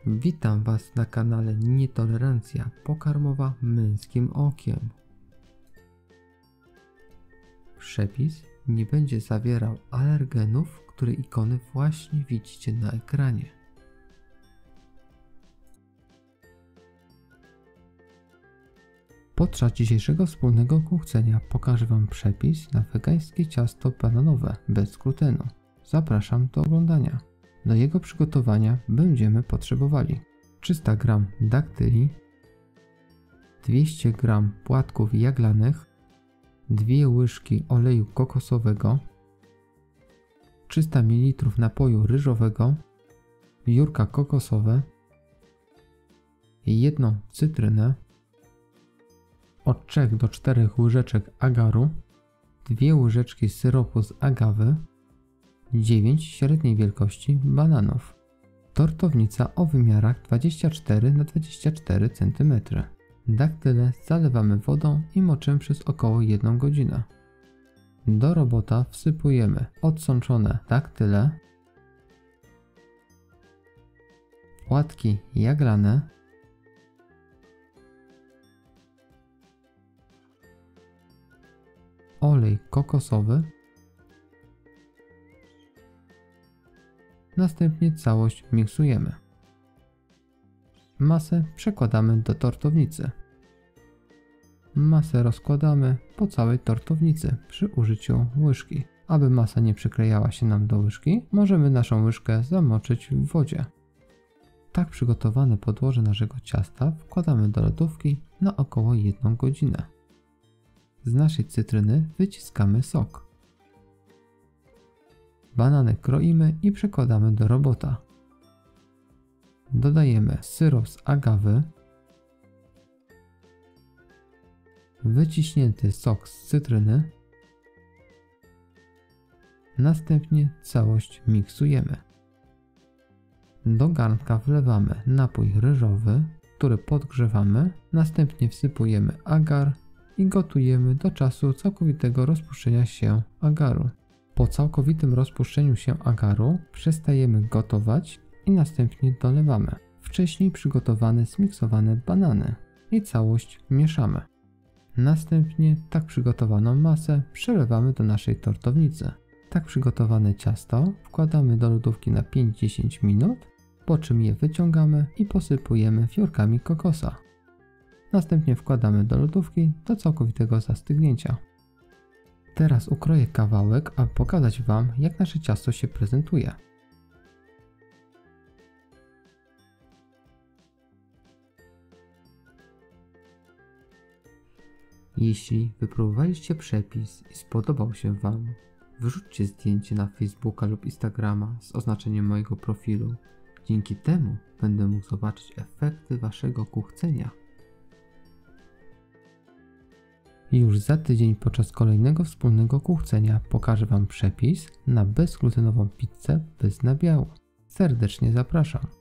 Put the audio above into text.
Witam Was na kanale Nietolerancja pokarmowa męskim okiem. Przepis nie będzie zawierał alergenów, które ikony właśnie widzicie na ekranie. Podczas dzisiejszego wspólnego kuchcenia pokażę Wam przepis na wegańskie ciasto bananowe bez glutenu. Zapraszam do oglądania. Do jego przygotowania będziemy potrzebowali 300 g daktyli, 200 g płatków jaglanych, 2 łyżki oleju kokosowego, 300 ml napoju ryżowego, biurka kokosowe, 1 cytrynę, od 3 do 4 łyżeczek agaru, 2 łyżeczki syropu z agawy, 9 średniej wielkości bananów. Tortownica o wymiarach 24 na 24 cm. Daktyle zalewamy wodą i moczymy przez około 1 godzinę. Do robota wsypujemy odsączone daktyle, płatki jaglane, olej kokosowy, następnie całość miksujemy. Masę przekładamy do tortownicy. Masę rozkładamy po całej tortownicy przy użyciu łyżki. Aby masa nie przyklejała się nam do łyżki, możemy naszą łyżkę zamoczyć w wodzie. Tak przygotowane podłoże naszego ciasta wkładamy do lodówki na około 1 godzinę. Z naszej cytryny wyciskamy sok. Banany kroimy i przekładamy do robota. Dodajemy syrop z agawy, wyciśnięty sok z cytryny, następnie całość miksujemy. Do garnka wlewamy napój ryżowy, który podgrzewamy, następnie wsypujemy agar i gotujemy do czasu całkowitego rozpuszczenia się agaru. Po całkowitym rozpuszczeniu się agaru przestajemy gotować i następnie dolewamy wcześniej przygotowane zmiksowane banany i całość mieszamy. Następnie tak przygotowaną masę przelewamy do naszej tortownicy. Tak przygotowane ciasto wkładamy do lodówki na 5-10 minut, po czym je wyciągamy i posypujemy fiorkami kokosa. Następnie wkładamy do lodówki do całkowitego zastygnięcia. Teraz ukroję kawałek, aby pokazać Wam, jak nasze ciasto się prezentuje. Jeśli wypróbowaliście przepis i spodobał się Wam, wrzućcie zdjęcie na Facebooka lub Instagrama z oznaczeniem mojego profilu. Dzięki temu będę mógł zobaczyć efekty Waszego kuchcenia. Już za tydzień podczas kolejnego wspólnego kuchcenia pokażę Wam przepis na bezglutenową pizzę bez nabiału. Serdecznie zapraszam.